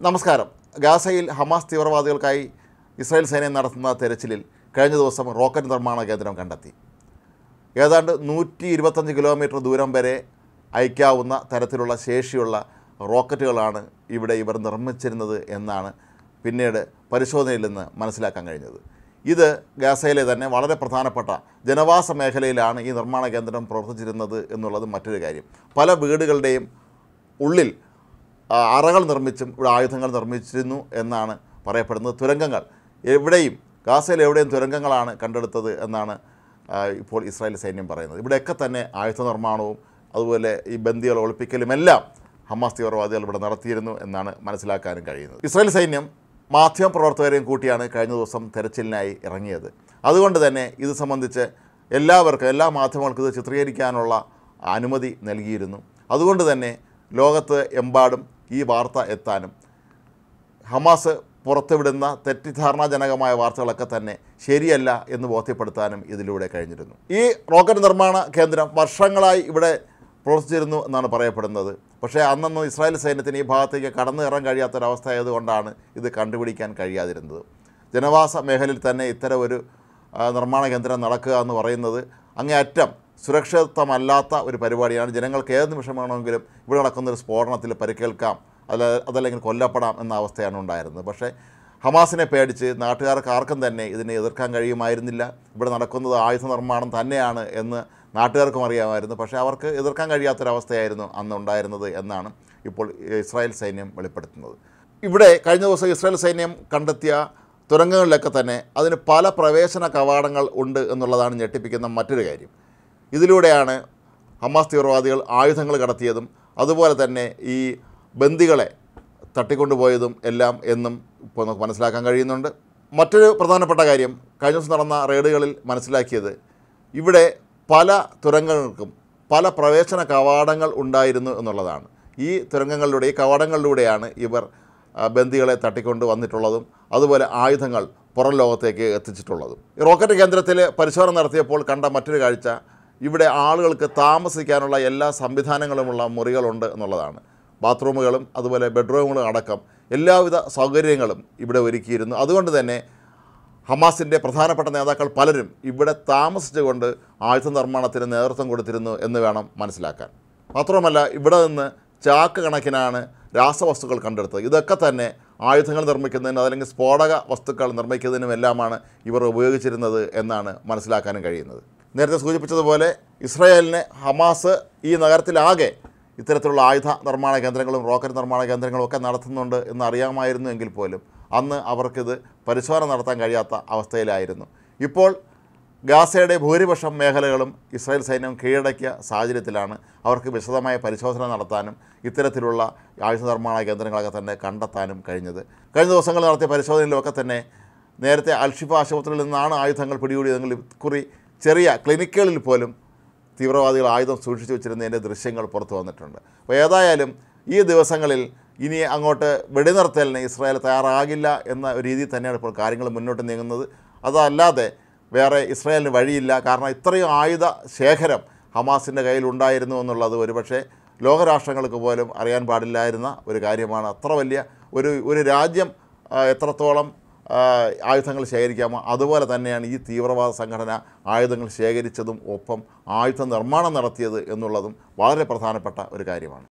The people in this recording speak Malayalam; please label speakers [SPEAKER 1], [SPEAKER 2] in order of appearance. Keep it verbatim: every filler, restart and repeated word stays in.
[SPEAKER 1] നമസ്കാരം. ഗാസയിൽ ഹമാസ് തീവ്രവാദികൾക്കായി ഇസ്രായേൽ സൈന്യം നടത്തുന്ന തെരച്ചിലിൽ കഴിഞ്ഞ ദിവസം റോക്കറ്റ് നിർമ്മാണ കേന്ദ്രം കണ്ടെത്തി. ഏതാണ്ട് നൂറ്റി ഇരുപത്തഞ്ച് കിലോമീറ്റർ ദൂരം വരെ അയക്കാവുന്ന തരത്തിലുള്ള ശേഷിയുള്ള റോക്കറ്റുകളാണ് ഇവിടെ ഇവർ നിർമ്മിച്ചിരുന്നത് എന്നാണ് പിന്നീട് പരിശോധനയിൽ നിന്ന് മനസ്സിലാക്കാൻ കഴിഞ്ഞത്. ഇത് ഗാസയിലെ തന്നെ വളരെ പ്രധാനപ്പെട്ട ജനവാസ മേഖലയിലാണ് ഈ നിർമ്മാണ കേന്ദ്രം പ്രവർത്തിച്ചിരുന്നത് എന്നുള്ളത് മറ്റൊരു കാര്യം. പല വീടുകളുടെയും ഉള്ളിൽ അറകൾ നിർമ്മിച്ചും ഇവിടെ ആയുധങ്ങൾ നിർമ്മിച്ചിരുന്നു എന്നാണ് പറയപ്പെടുന്നത്. തുരങ്കങ്ങൾ എവിടെയും ഗാസയിൽ എവിടെയും തുരങ്കങ്ങളാണ് കണ്ടെടുത്തത് എന്നാണ് ഇപ്പോൾ ഇസ്രായേൽ സൈന്യം പറയുന്നത്. ഇവിടെയൊക്കെ തന്നെ ആയുധ നിർമ്മാണവും അതുപോലെ ഈ ബന്ദികൾ ഒളിപ്പിക്കലുമെല്ലാം ഹമാസ് തീവ്രവാദികൾ ഇവിടെ നടത്തിയിരുന്നു എന്നാണ് മനസ്സിലാക്കാനും കഴിയുന്നത്. ഇസ്രായേൽ സൈന്യം മാധ്യമപ്രവർത്തകരെയും കൂട്ടിയാണ് കഴിഞ്ഞ ദിവസം തെരച്ചിലിനായി ഇറങ്ങിയത്. അതുകൊണ്ട് തന്നെ ഇത് സംബന്ധിച്ച് എല്ലാവർക്കും എല്ലാ മാധ്യമങ്ങൾക്കും ഇത് ചിത്രീകരിക്കാനുള്ള അനുമതി നൽകിയിരുന്നു. അതുകൊണ്ട് തന്നെ ലോകത്ത് എമ്പാടും ഈ വാർത്ത എത്താനും ഹമാസ് പുറത്തുവിടുന്ന തെറ്റിദ്ധാരണാജനകമായ വാർത്തകളൊക്കെ തന്നെ ശരിയല്ല എന്ന് ബോധ്യപ്പെടുത്താനും ഇതിലൂടെ കഴിഞ്ഞിരുന്നു. ഈ റോക്കറ്റ് നിർമ്മാണ കേന്ദ്രം വർഷങ്ങളായി ഇവിടെ പ്രവർത്തിച്ചിരുന്നു എന്നാണ് പറയപ്പെടുന്നത്. പക്ഷേ അന്നൊന്നും ഇസ്രായേൽ സൈന്യത്തിന് ഈ ഭാഗത്തേക്ക് കടന്നു കയറാൻ കഴിയാത്തൊരവസ്ഥ ആയതുകൊണ്ടാണ് ഇത് കണ്ടുപിടിക്കാൻ കഴിയാതിരുന്നത്. ജനവാസ മേഖലയിൽ തന്നെ ഇത്തരം ഒരു നിർമ്മാണ കേന്ദ്രം നടക്കുക എന്ന് പറയുന്നത് അങ്ങേയറ്റം സുരക്ഷിതമല്ലാത്ത ഒരു പരിപാടിയാണ്. ജനങ്ങൾക്ക് ഏത് നിമിഷം വേണമെങ്കിലും ഇവിടെ നടക്കുന്നൊരു സ്ഫോടനത്തിൽ പരിക്കേൽക്കാം, അല്ല അതല്ലെങ്കിൽ കൊല്ലപ്പെടാം എന്ന അവസ്ഥയാണ് ഉണ്ടായിരുന്നത്. പക്ഷേ ഹമാസിനെ പേടിച്ച് നാട്ടുകാർക്ക് ആർക്കും തന്നെ ഇതിനെ എതിർക്കാൻ കഴിയുമായിരുന്നില്ല. ഇവിടെ നടക്കുന്നത് ആയുധ നിർമ്മാണം തന്നെയാണ് എന്ന് നാട്ടുകാർക്കും അറിയാമായിരുന്നു. പക്ഷേ അവർക്ക് എതിർക്കാൻ കഴിയാത്തൊരവസ്ഥയായിരുന്നു അന്ന് ഉണ്ടായിരുന്നത് എന്നാണ് ഇപ്പോൾ ഇസ്രായേൽ സൈന്യം വെളിപ്പെടുത്തുന്നത്. ഇവിടെ കഴിഞ്ഞ ദിവസം ഇസ്രായേൽ സൈന്യം കണ്ടെത്തിയ തുരങ്കങ്ങളിലൊക്കെ തന്നെ അതിന് പല പ്രവേശന കവാടങ്ങൾ ഉണ്ട് എന്നുള്ളതാണ് ഞെട്ടിപ്പിക്കുന്ന മറ്റൊരു കാര്യം. ഇതിലൂടെയാണ് ഹമാസ് തീവ്രവാദികൾ ആയുധങ്ങൾ കടത്തിയതും അതുപോലെ തന്നെ ഈ ബന്ദികളെ തട്ടിക്കൊണ്ടുപോയതും എല്ലാം എന്നും ഇപ്പോൾ നമുക്ക് മനസ്സിലാക്കാൻ കഴിയുന്നുണ്ട്. മറ്റൊരു പ്രധാനപ്പെട്ട കാര്യം കഴിഞ്ഞ ദിവസം നടന്ന റെയ്ഡുകളിൽ മനസ്സിലാക്കിയത് ഇവിടെ പല തുരങ്കങ്ങൾക്കും പല പ്രവേശന കവാടങ്ങൾ ഉണ്ടായിരുന്നു എന്നുള്ളതാണ്. ഈ തുരങ്കങ്ങളിലൂടെ ഈ കവാടങ്ങളിലൂടെയാണ് ഇവർ ബന്ദികളെ തട്ടിക്കൊണ്ട് വന്നിട്ടുള്ളതും അതുപോലെ ആയുധങ്ങൾ പുറം ലോകത്തേക്ക് എത്തിച്ചിട്ടുള്ളതും. ഈ റോക്കറ്റ് കേന്ദ്രത്തിൽ പരിശോധന നടത്തിയപ്പോൾ കണ്ട മറ്റൊരു കാഴ്ച ഇവിടെ ആളുകൾക്ക് താമസിക്കാനുള്ള എല്ലാ സംവിധാനങ്ങളുമുള്ള മുറികളുണ്ട് എന്നുള്ളതാണ്. ബാത്റൂമുകളും അതുപോലെ ബെഡ്റൂമുകളും അടക്കം എല്ലാവിധ സൗകര്യങ്ങളും ഇവിടെ ഒരുക്കിയിരുന്നു. അതുകൊണ്ട് തന്നെ ഹമാസിൻ്റെ പ്രധാനപ്പെട്ട നേതാക്കൾ പലരും ഇവിടെ താമസിച്ചുകൊണ്ട് ആയുധ നിർമ്മാണത്തിന് നേതൃത്വം കൊടുത്തിരുന്നു എന്ന് വേണം മനസ്സിലാക്കാൻ. മാത്രമല്ല ഇവിടെ നിന്ന് ചാക്ക് കണക്കിനാണ് രാസവസ്തുക്കൾ കണ്ടെടുത്തത്. ഇതൊക്കെ തന്നെ ആയുധങ്ങൾ നിർമ്മിക്കുന്നതിന് അതല്ലെങ്കിൽ സ്ഫോടക വസ്തുക്കൾ നിർമ്മിക്കുന്നതിനുമെല്ലാമാണ് ഇവർ ഉപയോഗിച്ചിരുന്നത് എന്നാണ് മനസ്സിലാക്കാനും കഴിയുന്നത്. നേരത്തെ സൂചിപ്പിച്ചതുപോലെ ഇസ്രായേലിനെ ഹമാസ് ഈ നഗരത്തിലാകെ ഇത്തരത്തിലുള്ള ആയുധ നിർമ്മാണ കേന്ദ്രങ്ങളും റോക്കറ്റ് നിർമ്മാണ കേന്ദ്രങ്ങളും ഒക്കെ നടത്തുന്നുണ്ട് എന്ന് അറിയാമായിരുന്നു എങ്കിൽ പോലും അന്ന് അവർക്കിത് പരിശോധന നടത്താൻ കഴിയാത്ത അവസ്ഥയിലായിരുന്നു. ഇപ്പോൾ ഗാസയുടെ ഭൂരിപക്ഷം മേഖലകളും ഇസ്രായേൽ സൈന്യം കീഴടക്കിയ സാഹചര്യത്തിലാണ് അവർക്ക് വിശദമായ പരിശോധന നടത്താനും ഇത്തരത്തിലുള്ള ആയുധ നിർമ്മാണ കേന്ദ്രങ്ങളൊക്കെ തന്നെ കണ്ടെത്താനും കഴിഞ്ഞത്. കഴിഞ്ഞ ദിവസങ്ങളിൽ നടത്തിയ പരിശോധനയിലൊക്കെ തന്നെ നേരത്തെ അൽഷിഫ ആശുപത്രിയിൽ നിന്നാണ് ആയുധങ്ങൾ പിടികൂടിയതെങ്കിൽ കുറി ചെറിയ ക്ലിനിക്കുകളിൽ പോലും തീവ്രവാദികൾ ആയുധം സൂക്ഷിച്ചു വെച്ചിരുന്നതിൻ്റെ ദൃശ്യങ്ങൾ പുറത്തു വന്നിട്ടുണ്ട്. അപ്പോൾ ഏതായാലും ഈ ദിവസങ്ങളിൽ ഇനി അങ്ങോട്ട് വെടിനിർത്തലിന് ഇസ്രായേൽ തയ്യാറാകില്ല എന്ന ഒരു രീതിയിൽ തന്നെയാണ് ഇപ്പോൾ കാര്യങ്ങൾ മുന്നോട്ട് നീങ്ങുന്നത്. അതല്ലാതെ വേറെ ഇസ്രായേലിന് വഴിയില്ല. കാരണം ഇത്രയും ആയുധ ശേഖരം ഹമാസിൻ്റെ കയ്യിലുണ്ടായിരുന്നു എന്നുള്ളത് ഒരുപക്ഷെ ലോകരാഷ്ട്രങ്ങൾക്ക് പോലും അറിയാൻ പാടില്ലായിരുന്ന ഒരു കാര്യമാണ്. അത്ര വലിയ ഒരു ഒരു രാജ്യം എത്രത്തോളം ആയുധങ്ങൾ ശേഖരിക്കാമോ അതുപോലെ തന്നെയാണ് ഈ തീവ്രവാദ സംഘടന ആയുധങ്ങൾ ശേഖരിച്ചതും ഒപ്പം ആയുധ നിർമ്മാണം നടത്തിയത് എന്നുള്ളതും വളരെ പ്രധാനപ്പെട്ട ഒരു കാര്യമാണ്.